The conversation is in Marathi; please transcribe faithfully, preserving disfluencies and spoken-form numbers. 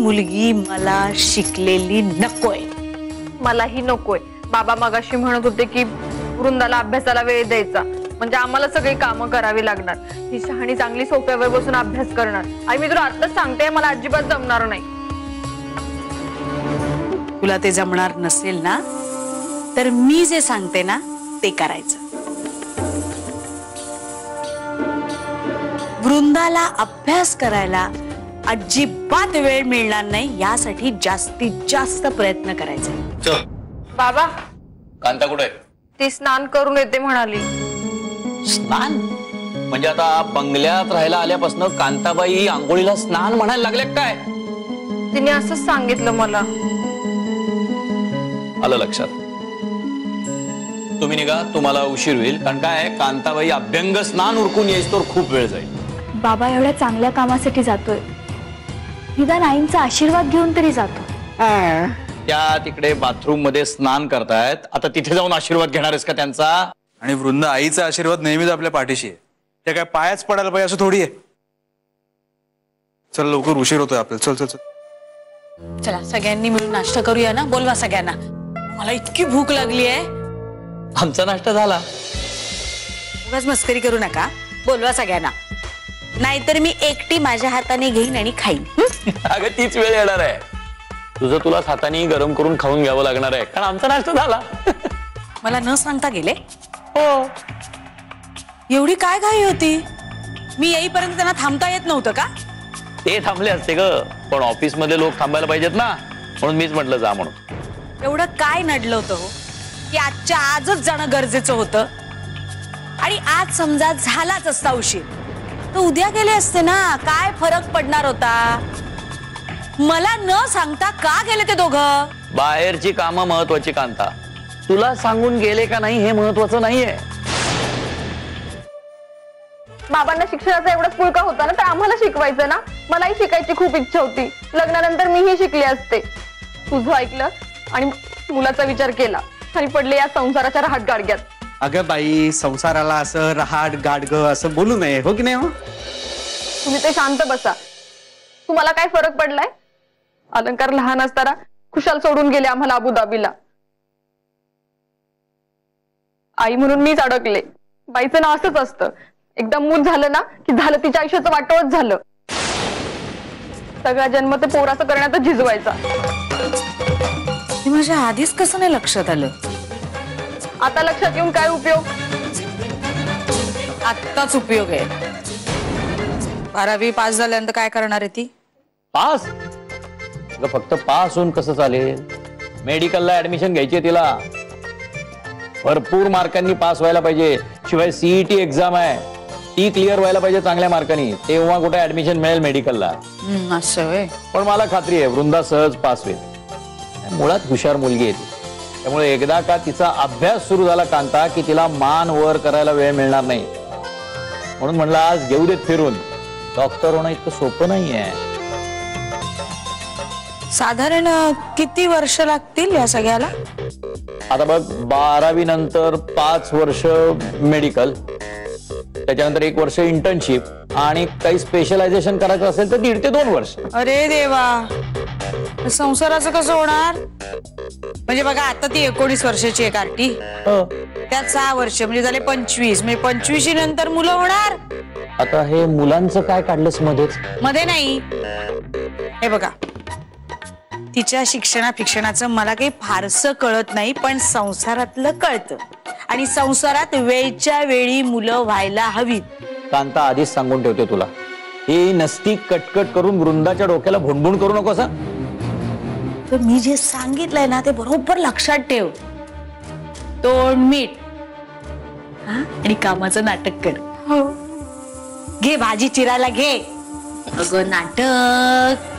मुलगी मला शिकलेली नकोय. मलाही नकोय. बाबा मगाशी म्हणत होते की वृंदाला अभ्यासाला वेळ द्यायचा, म्हणजे आम्हाला सगळी कामं करावी लागणार. ही शहाणी चांगली सोफ्यावर बसून अभ्यास करणार. आई मी तुला आत्ताच सांगते, मला अजिबात जमणार नाही. तुला ते जमणार नसेल ना, तर मी जे सांगते ना ते करायचं. वृंदाला अभ्यास करायला अजिबात वेळ मिळणार नाही, यासाठी जास्तीत जास्त प्रयत्न करायचे. बाबा कांता कुठे? ती स्नान करून येते म्हणाली. स्नान म्हणजे आता बंगल्यात राहायला आल्यापासून कांताबाई आंघोळीला स्नान म्हणायला लागले काय? तिने असंच सांगितलं मला. आलं लक्षात. तुम्ही निघा, तुम्हाला उशीर होईल. कारण काय, कांताबाई अभ्यंग स्नान उरकून यायच तर खूप वेळ जाईल. बाबा एवढ्या चांगल्या कामासाठी जातोय, निदान आईंचा आशीर्वाद घेऊन तरी जातो. त्या तिकडे बाथरूम मध्ये स्नान करतायत, आता तिथे जाऊन आशीर्वाद घेणार आहेस का त्यांचा? आणि वृंदा आईचा आशीर्वाद नेहमीच आपल्या पाठीशी आहे. त्या काय पायाच पडायला पाहिजे असं थोडी आहे. चल लवकर, उशीर होतोय आपल्याला. चल चल चल चला सगळ्यांनी मिळून नाश्ता करूया ना. बोलवा सगळ्यांना, मला इतकी भूक लागली आहे. आमचा नाश्ता झाला. उगाच मस्करी करू नका. बोलवा सगळ्यांना, नाहीतर मी एकटी माझ्या हाताने घेईन आणि खाईन. अगं तीच वेळ येणार आहे. तुझं तुला हाताने गरम करून खाऊन घ्यावं लागणार आहे, कारण आमचा नाश्ता झाला. मला न सांगता गेले? हो. एवढी काय घाई होती? मी येईपर्यंत त्यांना थांबता येत नव्हतं का? ते थांबले असते ग, पण ऑफिस मध्ये लोक थांबायला पाहिजेत ना, म्हणून मीच म्हटलं जा म्हणून. एवढं काय नडलं होतं हो की आजच्या आजच जाणं गरजेचं होतं? आणि आज समजा झालाच असता उशीर तर उद्या गेले असते ना. काय फरक पडणार होता? मला न सांगता का गेले ते दोघं? बाहेरची कामं महत्वाची कांता, तुला सांगून गेले का नाही हे महत्वाचं नाहीये. बाबांना शिक्षणाचा एवढाच पुळका होता ना, तर आम्हाला शिकवायचं ना. मलाही शिकायची खूप इच्छा होती. लग्नानंतर मीही शिकले असते. तुझं ऐकलं आणि मुलाचा विचार केला आणि पडले या संसाराच्या रहाट गाडग्यात. अगं बाई, संसाराला असं रहाट गाडग असं बोलू नये, हो की नाही? हो, तुम्ही ते शांत बसा. तुम्हाला काय फरक पडलाय? अलंकार लहान असताना खुशाल सोडून गेले आम्हाला अबुधाबीला. आई म्हणून मीच अडकले. बाईचं नाव असंच असतं, एकदा मूल झालं ना की झालं, तिच्या आयुष्याचं वाटोळच झालं. सगळा जन्म ते पोराचं करण्यातच झिजवायचा. माझ्या आधीच कसं नाही लक्षात आलं? आता लक्षात येऊन काय उपयोग? आत्ताच उपयोग आहे. बारावी पास झाल्यानंतर काय करणार आहे ती? पास? फक्त पास होऊन कसं चालेल? मेडिकलला ऍडमिशन घ्यायची तिला. भरपूर मार्कांनी पास व्हायला पाहिजे. शिवाय सीईटी एक्झाम आहे, ती क्लिअर व्हायला पाहिजे चांगल्या मार्कांनी, तेव्हा कुठे ऍडमिशन मिळेल मेडिकलला. असं. पण मला खात्री आहे वृंदा सहज पास होईल. मुळात हुशार मुलगी आहे ती. त्यामुळे एकदा का तिचा अभ्यास सुरू झाला कांता की तिला मान वर करायला वेळ मिळणार नाही. म्हणून म्हणलं आज घेऊ देत फिरून. डॉक्टर होणं इतकं सोपं नाहीये. साधारण किती वर्ष लागतील या सगळ्याला? आता बघ, बारावी नंतर पाच वर्ष मेडिकल, त्याच्यानंतर एक वर्ष इंटर्नशिप आणि काही स्पेशलायझेशन करायचं असेल तर दीड ते दोन वर्ष. अरे देवा, संसाराचं कसं होणार? म्हणजे बघा, आता ती एकोणीस वर्षाची आहे कार्टी, त्यात सहा वर्ष म्हणजे झाले पंचवीस. म्हणजे पंचवीस नंतर मुलं होणार. आता हे मुलांचं काय काढलंस मध्येच? मध्ये नाही, हे बघा, तिच्या शिक्षणा फिक्षणाचं मला काही फारसं कळत नाही, पण संसारातलं कळतं. आणि संसारात वेळच्या वेळी मुलं व्हायला हवीत. कांता, आधीच सांगून ठेवते तुला, ही नसती कटकट करून वृंदाच्या डोक्याला भुणभुण करू नको. तर मी जे सांगितलंय ना ते बरोबर लक्षात ठेव. तोंड मीठ आणि कामाचं नाटक कर. हो, घे भाजी चिरायला घे. अगं नाटक